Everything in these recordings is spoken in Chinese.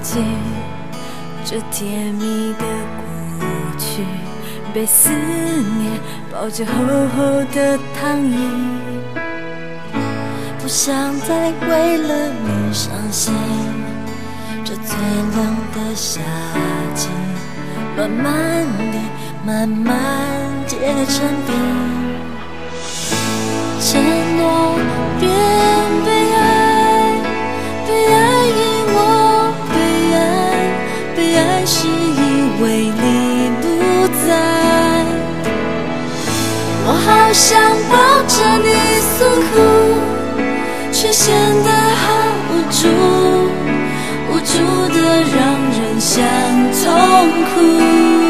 记这甜蜜的过去，被思念包着厚厚的糖衣。 不想再为了你伤心，这最冷的夏季，慢慢地、慢慢结成冰。承诺变悲哀，悲哀因我被爱，被爱是因为你不在。我好想抱着你诉苦，却显得好无助，无助的让人想痛哭。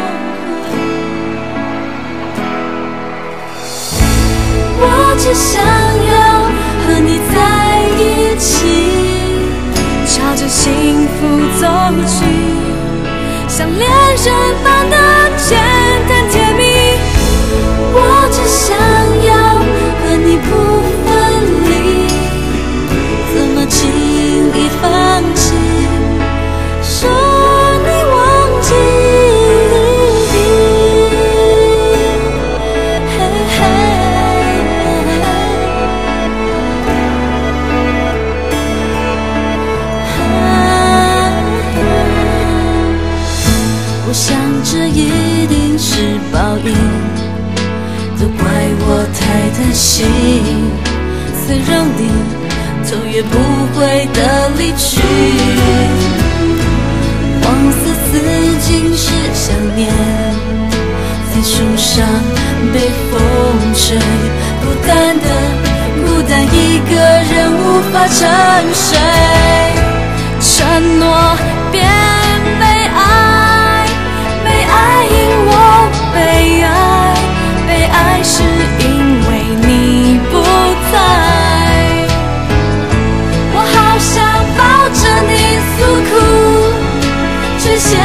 我只想要和你在一起， 朝着幸福走去，像恋人般的简单甜蜜。 我只想要和你不分离，怎么轻易放弃，说你忘记。我想这一定是报应，都怪我太贪心，虽然你头也不回的离去。黄色丝巾是想念，在树上被风吹，孤单的孤单一个人无法沉睡。承诺变悲哀，悲爱因我被爱，被爱是因为你不在。我好想抱着你诉苦，却显